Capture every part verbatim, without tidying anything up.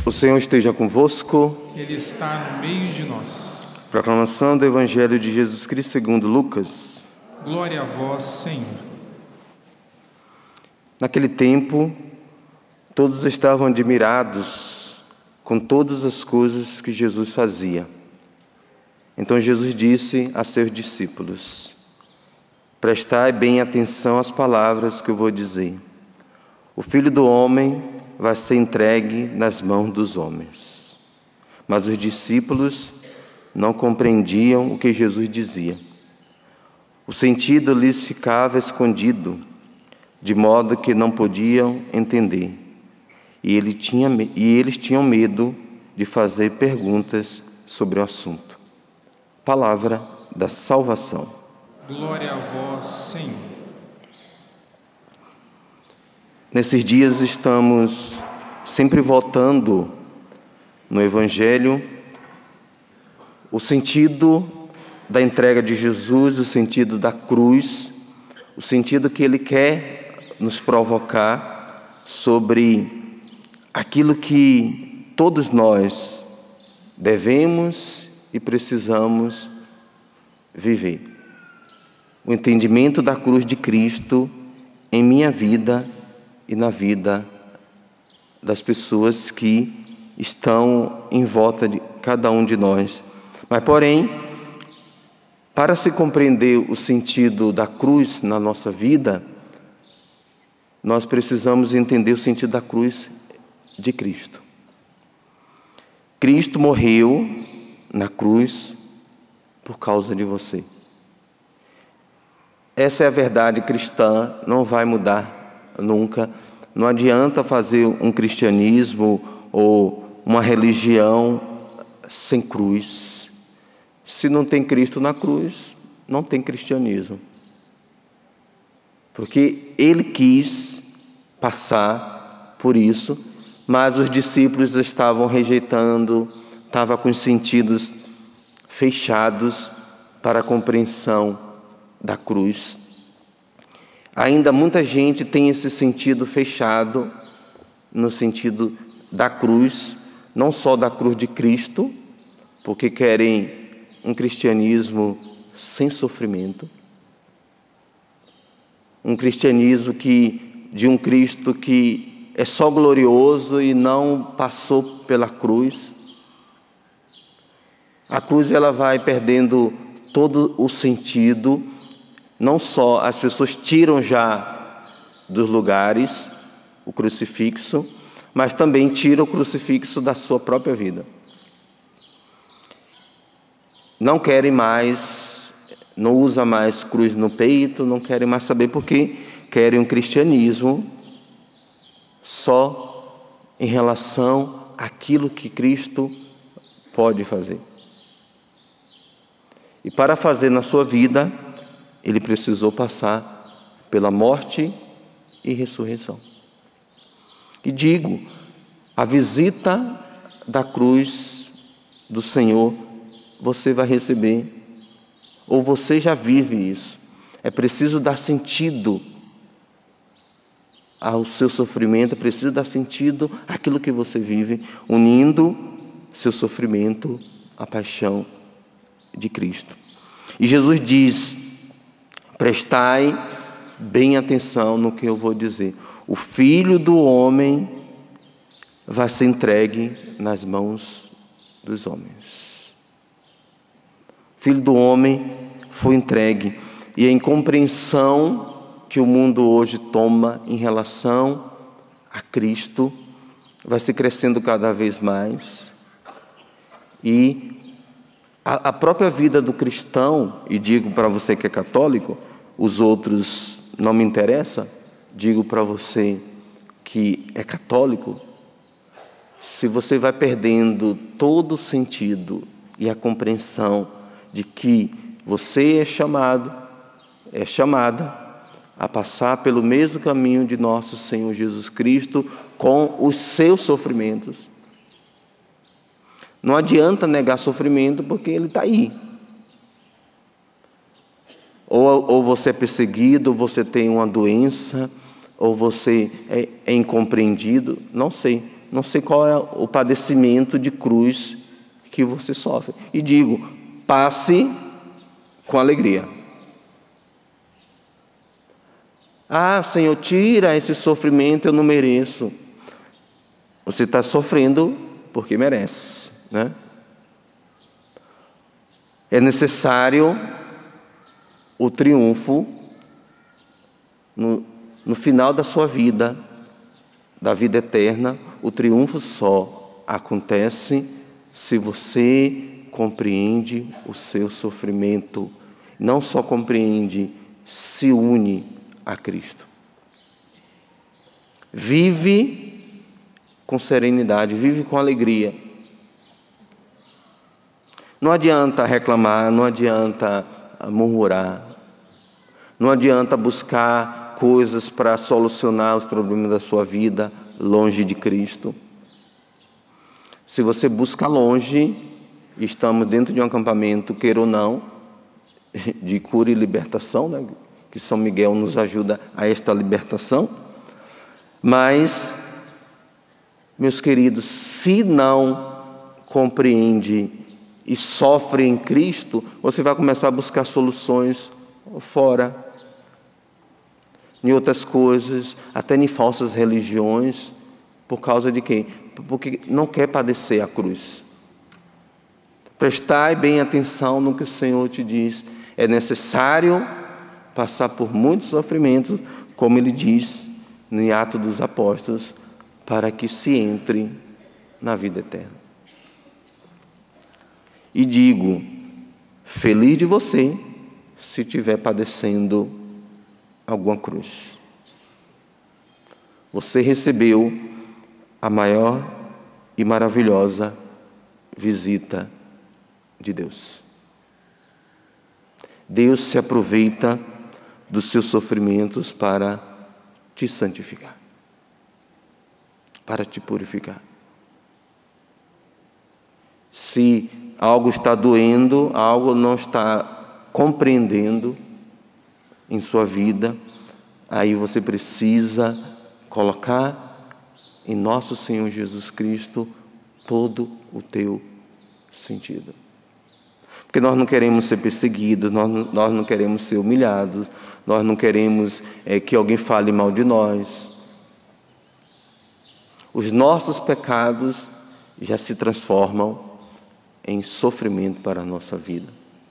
O Senhor esteja convosco. Ele está no meio de nós. Proclamação do Evangelho de Jesus Cristo segundo Lucas. Glória a vós, Senhor. Naquele tempo, todos estavam admirados com todas as coisas que Jesus fazia. Então Jesus disse a seus discípulos: prestai bem atenção às palavras que eu vou dizer. O Filho do Homem vai ser entregue nas mãos dos homens. Mas os discípulos não compreendiam o que Jesus dizia. O sentido lhes ficava escondido, de modo que não podiam entender. E, ele tinha, e eles tinham medo de fazer perguntas sobre o assunto. Palavra da salvação. Glória a vós, Senhor. Nesses dias estamos sempre voltando no Evangelho o sentido da entrega de Jesus, o sentido da cruz, o sentido que Ele quer nos provocar sobre aquilo que todos nós devemos e precisamos viver. O entendimento da cruz de Cristo em minha vida e na vida das pessoas que estão em volta de cada um de nós. Mas, porém, para se compreender o sentido da cruz na nossa vida, nós precisamos entender o sentido da cruz de Cristo. Cristo morreu na cruz por causa de você. Essa é a verdade cristã, não vai mudar nunca. Não adianta fazer um cristianismo ou uma religião sem cruz. Se não tem Cristo na cruz, não tem cristianismo. Porque Ele quis passar por isso, mas os discípulos estavam rejeitando, estavam com os sentidos fechados para a compreensão da cruz. Ainda muita gente tem esse sentido fechado no sentido da cruz, não só da cruz de Cristo, porque querem um cristianismo sem sofrimento, um cristianismo que, de um Cristo que é só glorioso e não passou pela cruz. A cruz ela vai perdendo todo o sentido. Não só as pessoas tiram já dos lugares o crucifixo, mas também tiram o crucifixo da sua própria vida. Não querem mais, não usa mais cruz no peito, não querem mais saber porque querem um cristianismo só em relação àquilo que Cristo pode fazer. E para fazer na sua vida, Ele precisou passar pela morte e ressurreição. E digo, a visita da cruz do Senhor, você vai receber, ou você já vive isso. É preciso dar sentido ao seu sofrimento, é preciso dar sentido àquilo que você vive, unindo seu sofrimento à paixão de Cristo. E Jesus diz: prestai bem atenção no que eu vou dizer. O Filho do Homem vai ser entregue nas mãos dos homens. O Filho do Homem foi entregue. E a incompreensão que o mundo hoje toma em relação a Cristo vai se crescendo cada vez mais. E a própria vida do cristão, e digo para você que é católico, os outros não me interessam, digo para você que é católico, se você vai perdendo todo o sentido e a compreensão de que você é chamado, é chamada a passar pelo mesmo caminho de nosso Senhor Jesus Cristo com os seus sofrimentos. Não adianta negar sofrimento porque ele está aí. Ou, ou você é perseguido, ou você tem uma doença, ou você é, é incompreendido, não sei. não sei qual é o padecimento de cruz que você sofre. E digo, passe com alegria. Ah, Senhor, tira esse sofrimento, eu não mereço. Você está sofrendo porque merece, né? É necessário o triunfo no, no final da sua vida, da vida eterna. O triunfo só acontece se você compreende o seu sofrimento. Não só compreende, se une a Cristo. Vive com serenidade, vive com alegria. Não adianta reclamar, não adianta murmurar, não adianta buscar coisas para solucionar os problemas da sua vida longe de Cristo. Se você busca longe, estamos dentro de um acampamento, queira ou não, de cura e libertação, né? Que São Miguel nos ajuda a esta libertação. Mas, meus queridos, se não compreende e sofre em Cristo, você vai começar a buscar soluções fora, em outras coisas, até em falsas religiões. Por causa de quê? Porque não quer padecer a cruz. Prestai bem atenção no que o Senhor te diz. É necessário passar por muitos sofrimentos, como Ele diz no Atos dos Apóstolos, para que se entre na vida eterna. E digo, feliz de você se estiver padecendo alguma cruz. Você recebeu a maior e maravilhosa visita de Deus. Deus se aproveita dos seus sofrimentos para te santificar, para te purificar. Se algo está doendo, algo não está compreendendo em sua vida, aí você precisa colocar em nosso Senhor Jesus Cristo todo o teu sentido. Porque nós não queremos ser perseguidos, nós não, nós não queremos ser humilhados, nós não queremos é, que alguém fale mal de nós. Os nossos pecados já se transformam em sofrimento para a nossa vida.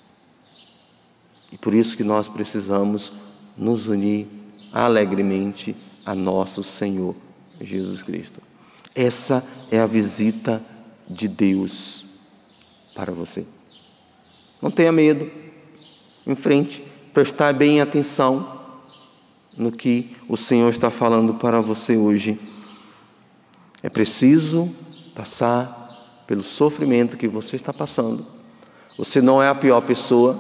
E por isso que nós precisamos nos unir alegremente a nosso Senhor Jesus Cristo. Essa é a visita de Deus para você. Não tenha medo, em frente, prestar bem atenção no que o Senhor está falando para você hoje. É preciso passar pelo sofrimento que você está passando. Você não é a pior pessoa.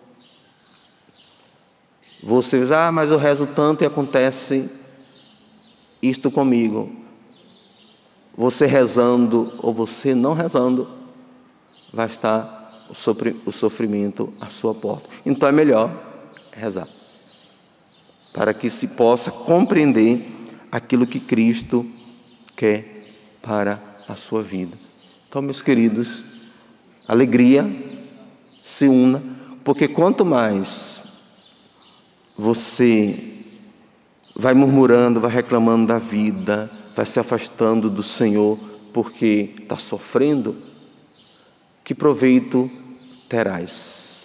Você diz, ah, mas eu rezo tanto e acontece isto comigo. Você rezando ou você não rezando, vai estar o sofrimento à sua porta. Então é melhor rezar, para que se possa compreender aquilo que Cristo quer para a sua vida. Então, meus queridos, alegria, se una, porque quanto mais você vai murmurando, vai reclamando da vida, vai se afastando do Senhor porque está sofrendo, que proveito terás?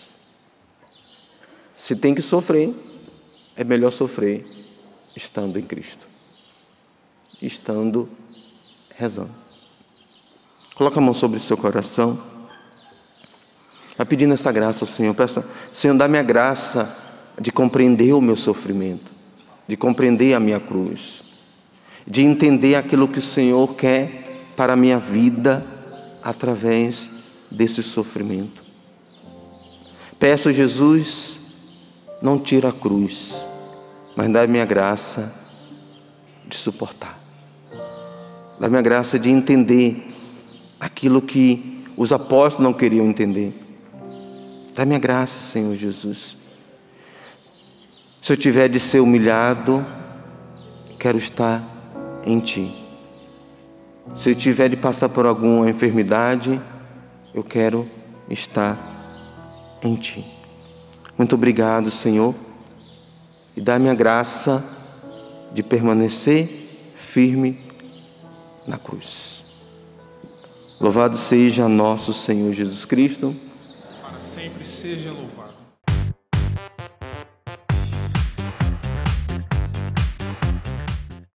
Se tem que sofrer, é melhor sofrer estando em Cristo, estando rezando. Coloca a mão sobre o seu coração, vai pedindo essa graça ao Senhor. Peça, Senhor, dá-me a graça de compreender o meu sofrimento, de compreender a minha cruz, de entender aquilo que o Senhor quer para a minha vida através desse sofrimento. Peço, Jesus, não tira a cruz, mas dá-me a graça de suportar. Dá-me a graça de entender aquilo que os apóstolos não queriam entender. Dá-me a graça, Senhor Jesus. Se eu tiver de ser humilhado, quero estar em Ti. Se eu tiver de passar por alguma enfermidade, eu quero estar em Ti. Muito obrigado, Senhor, e dá-me a graça de permanecer firme na cruz. Louvado seja nosso Senhor Jesus Cristo. Para sempre seja louvado.